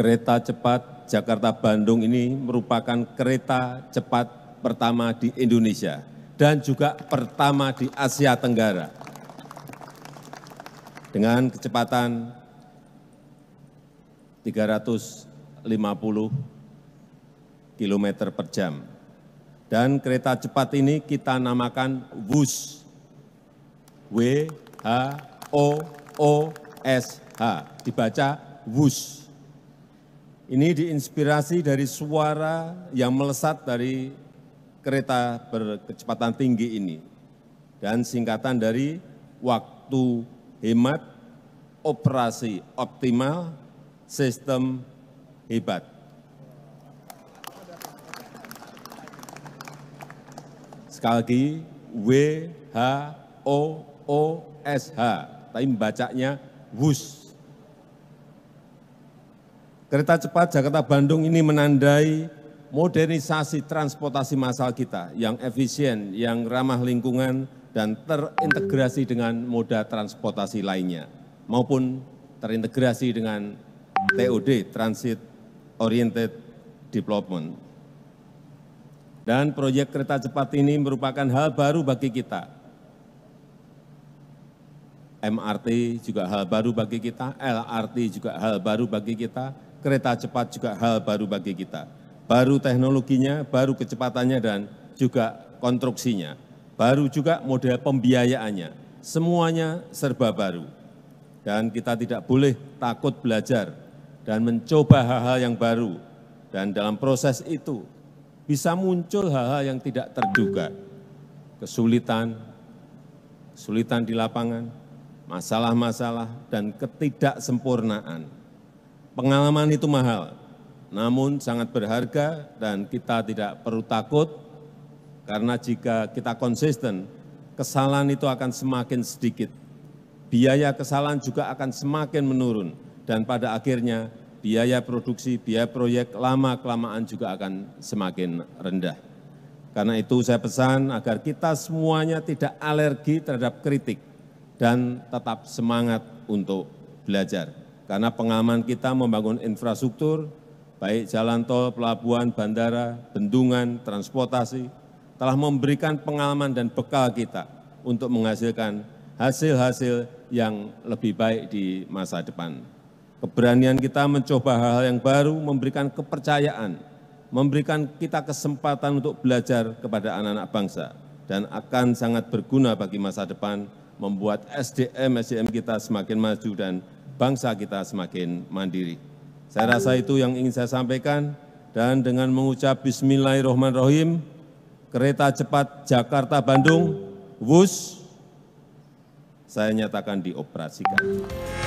Kereta cepat Jakarta-Bandung ini merupakan kereta cepat pertama di Indonesia dan juga pertama di Asia Tenggara. Dengan kecepatan 350 km per jam. Dan kereta cepat ini kita namakan WUSH. W-H-O-O-S-H. Dibaca WUSH. Ini diinspirasi dari suara yang melesat dari kereta berkecepatan tinggi ini. Dan singkatan dari waktu hemat, operasi optimal, sistem hebat. Sekali lagi, W-H-O-O-S-H, tapi membacanya WUSH. Kereta cepat Jakarta-Bandung ini menandai modernisasi transportasi massal kita yang efisien, yang ramah lingkungan, dan terintegrasi dengan moda transportasi lainnya, maupun terintegrasi dengan TOD, Transit Oriented Development. Dan proyek kereta cepat ini merupakan hal baru bagi kita. MRT juga hal baru bagi kita, LRT juga hal baru bagi kita, kereta cepat juga hal baru bagi kita. Baru teknologinya, baru kecepatannya, dan juga konstruksinya. Baru juga model pembiayaannya. Semuanya serba baru. Dan kita tidak boleh takut belajar dan mencoba hal-hal yang baru. Dan dalam proses itu bisa muncul hal-hal yang tidak terduga. Kesulitan di lapangan, masalah-masalah, dan ketidaksempurnaan. Pengalaman itu mahal, namun sangat berharga, dan kita tidak perlu takut, karena jika kita konsisten, kesalahan itu akan semakin sedikit. Biaya kesalahan juga akan semakin menurun, dan pada akhirnya biaya produksi, biaya proyek lama-kelamaan juga akan semakin rendah. Karena itu saya pesan agar kita semuanya tidak alergi terhadap kritik dan tetap semangat untuk belajar. Karena pengalaman kita membangun infrastruktur, baik jalan tol, pelabuhan, bandara, bendungan, transportasi, telah memberikan pengalaman dan bekal kita untuk menghasilkan hasil-hasil yang lebih baik di masa depan. Keberanian kita mencoba hal-hal yang baru, memberikan kepercayaan, memberikan kita kesempatan untuk belajar kepada anak-anak bangsa, dan akan sangat berguna bagi masa depan, membuat SDM kita semakin maju dan bangsa kita semakin mandiri. Saya rasa itu yang ingin saya sampaikan, dan dengan mengucap Bismillahirrahmanirrahim, kereta cepat Jakarta-Bandung, WUSH, saya nyatakan dioperasikan.